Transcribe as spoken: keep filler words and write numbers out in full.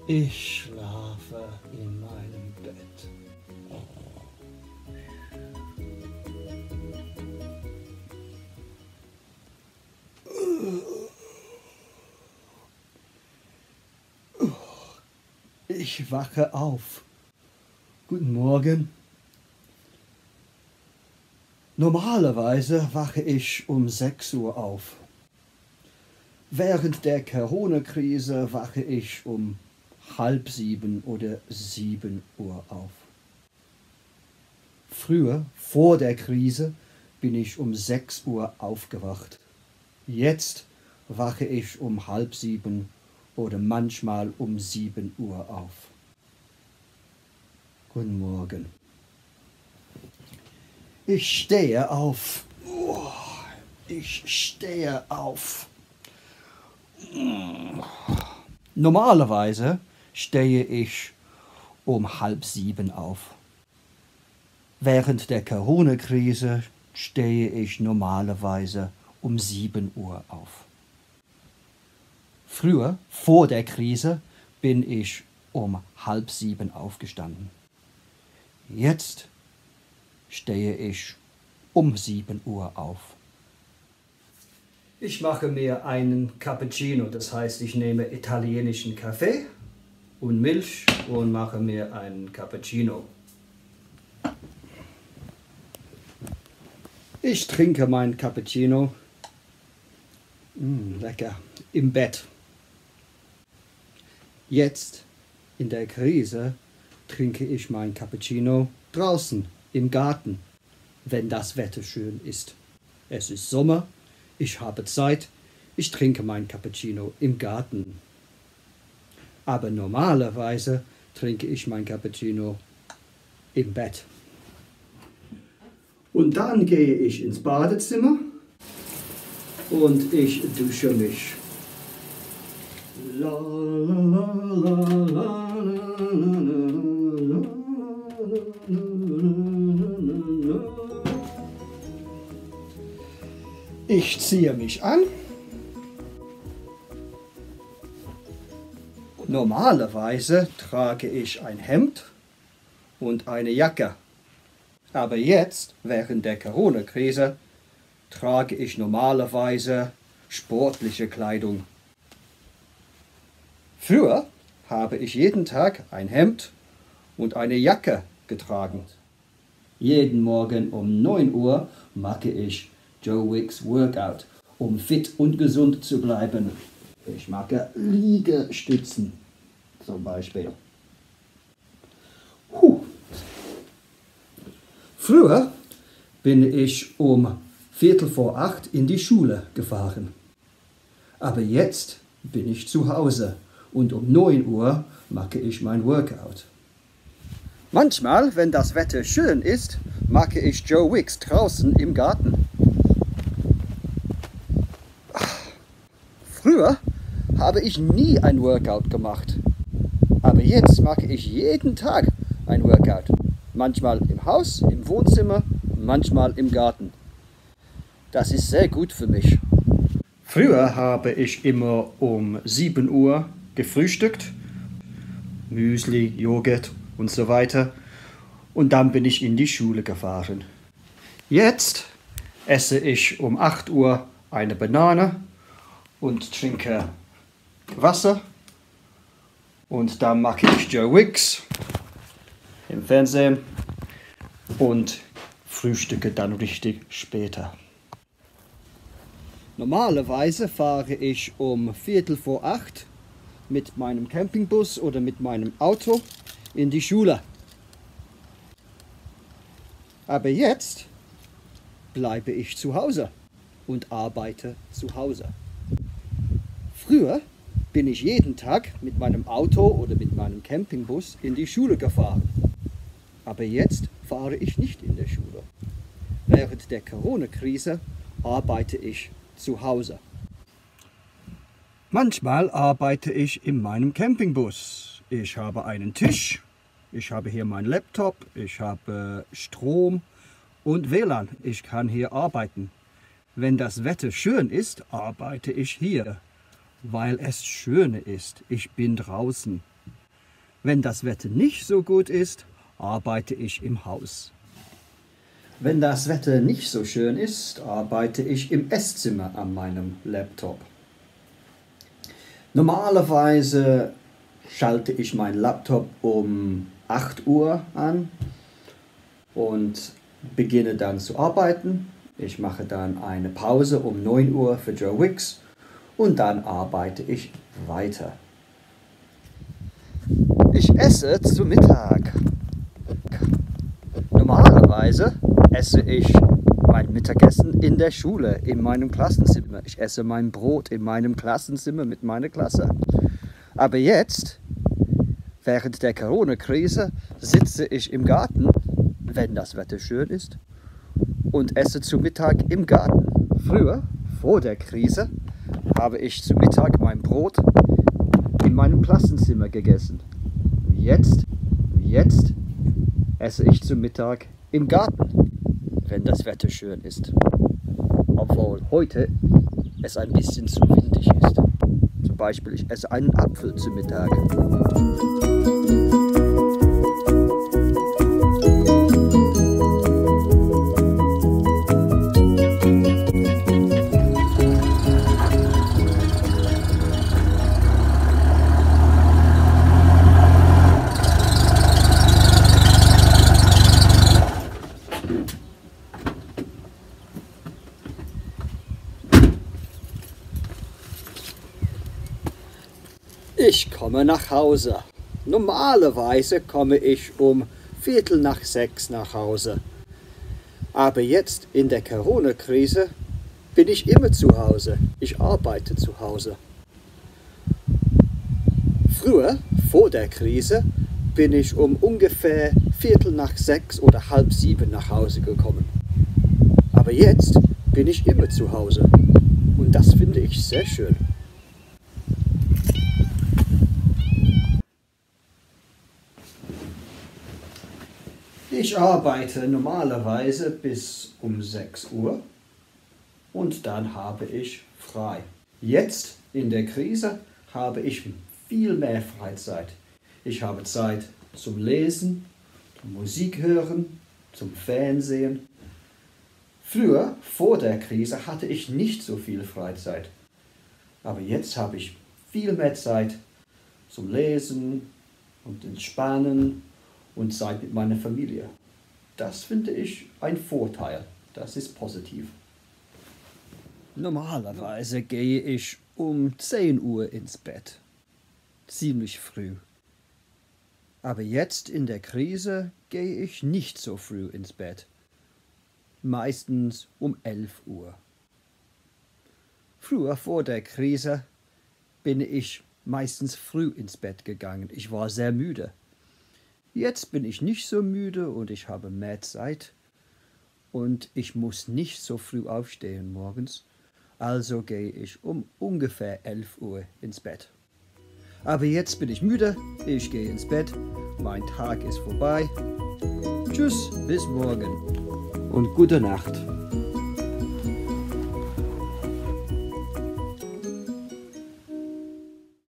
Ich schlafe in meinem Bett. Ich wache auf. Guten Morgen. Normalerweise wache ich um sechs Uhr auf. Während der Corona-Krise wache ich um halb sieben oder sieben Uhr auf. Früher, vor der Krise, bin ich um sechs Uhr aufgewacht. Jetzt wache ich um halb sieben oder manchmal um sieben Uhr auf. Guten Morgen. Ich stehe auf. Oh, ich stehe auf. Normalerweise stehe ich um halb sieben auf. Während der Corona-Krise stehe ich normalerweise um sieben Uhr auf. Früher, vor der Krise, bin ich um halb sieben aufgestanden. Jetzt stehe ich um sieben Uhr auf. Ich mache mir einen Cappuccino, das heißt, ich nehme italienischen Kaffee und Milch und mache mir einen Cappuccino. Ich trinke meinen Cappuccino, mm, lecker, im Bett. Jetzt, in der Krise, trinke ich meinen Cappuccino draußen, im Garten, wenn das Wetter schön ist. Es ist Sommer, ich habe Zeit, ich trinke meinen Cappuccino im Garten. Aber normalerweise trinke ich mein Cappuccino im Bett. Und dann gehe ich ins Badezimmer und ich dusche mich. La, la, la, la, la, la, la, la. Ich ziehe mich an. Normalerweise trage ich ein Hemd und eine Jacke. Aber jetzt, während der Corona-Krise, trage ich normalerweise sportliche Kleidung. Früher habe ich jeden Tag ein Hemd und eine Jacke getragen. Jeden Morgen um neun Uhr mache ich Joe Wicks Workout, um fit und gesund zu bleiben. Ich mache Liegestützen zum Beispiel. Huh. Früher bin ich um Viertel vor acht in die Schule gefahren. Aber jetzt bin ich zu Hause und um neun Uhr mache ich mein Workout. Manchmal, wenn das Wetter schön ist, mache ich Joe Wicks draußen im Garten. Früher habe ich nie ein Workout gemacht. Aber jetzt mache ich jeden Tag ein Workout. Manchmal im Haus, im Wohnzimmer, manchmal im Garten. Das ist sehr gut für mich. Früher habe ich immer um sieben Uhr gefrühstückt. Müsli, Joghurt und so weiter. Und dann bin ich in die Schule gefahren. Jetzt esse ich um acht Uhr eine Banane und trinke Wasser. Und dann mache ich Joe Wicks im Fernsehen und frühstücke dann richtig später. Normalerweise fahre ich um Viertel vor acht mit meinem Campingbus oder mit meinem Auto in die Schule. Aber jetzt bleibe ich zu Hause und arbeite zu Hause. Früher bin ich jeden Tag mit meinem Auto oder mit meinem Campingbus in die Schule gefahren. Aber jetzt fahre ich nicht in der Schule. Während der Corona-Krise arbeite ich zu Hause. Manchmal arbeite ich in meinem Campingbus. Ich habe einen Tisch, ich habe hier meinen Laptop, ich habe Strom und W L A N. Ich kann hier arbeiten. Wenn das Wetter schön ist, arbeite ich hier, weil es schön ist. Ich bin draußen. Wenn das Wetter nicht so gut ist, arbeite ich im Haus. Wenn das Wetter nicht so schön ist, arbeite ich im Esszimmer an meinem Laptop. Normalerweise schalte ich meinen Laptop um acht Uhr an und beginne dann zu arbeiten. Ich mache dann eine Pause um neun Uhr für Joe Wicks und dann arbeite ich weiter. Ich esse zu Mittag. Normalerweise esse ich mein Mittagessen in der Schule, in meinem Klassenzimmer. Ich esse mein Brot in meinem Klassenzimmer mit meiner Klasse. Aber jetzt, während der Corona-Krise, sitze ich im Garten, wenn das Wetter schön ist, und esse zu Mittag im Garten. Früher, vor der Krise, habe ich zu Mittag mein Brot in meinem Klassenzimmer gegessen. Jetzt, jetzt esse ich zu Mittag im Garten, wenn das Wetter schön ist. Obwohl heute es ein bisschen zu windig ist. Zum Beispiel, ich esse einen Apfel zu Mittag. Ich komme nach Hause. Normalerweise komme ich um Viertel nach sechs nach Hause. Aber jetzt in der Corona-Krise bin ich immer zu Hause. Ich arbeite zu Hause. Früher, vor der Krise, bin ich um ungefähr Viertel nach sechs oder halb sieben nach Hause gekommen. Aber jetzt bin ich immer zu Hause. Und das finde ich sehr schön. Ich arbeite normalerweise bis um sechs Uhr und dann habe ich frei. Jetzt in der Krise habe ich viel mehr Freizeit. Ich habe Zeit zum Lesen, zum Musik hören, zum Fernsehen. Früher, vor der Krise, hatte ich nicht so viel Freizeit. Aber jetzt habe ich viel mehr Zeit zum Lesen und Entspannen und Zeit mit meiner Familie. Das finde ich ein Vorteil. Das ist positiv. Normalerweise gehe ich um zehn Uhr ins Bett. Ziemlich früh. Aber jetzt in der Krise gehe ich nicht so früh ins Bett. Meistens um elf Uhr. Früher, vor der Krise, bin ich meistens früh ins Bett gegangen. Ich war sehr müde. Jetzt bin ich nicht so müde und ich habe mehr Zeit und ich muss nicht so früh aufstehen morgens. Also gehe ich um ungefähr elf Uhr ins Bett. Aber jetzt bin ich müde, ich gehe ins Bett, mein Tag ist vorbei. Tschüss, bis morgen und gute Nacht.